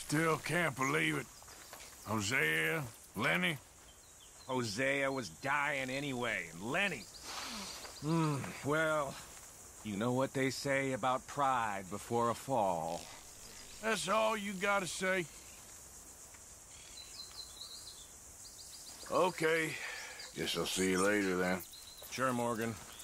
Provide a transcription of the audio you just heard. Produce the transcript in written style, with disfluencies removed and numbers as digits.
Still can't believe it. Hosea, Lenny. Hosea was dying anyway, and Lenny... well, you know what they say about pride before a fall. That's all you gotta say? Okay. Guess I'll see you later then. Sure, Morgan.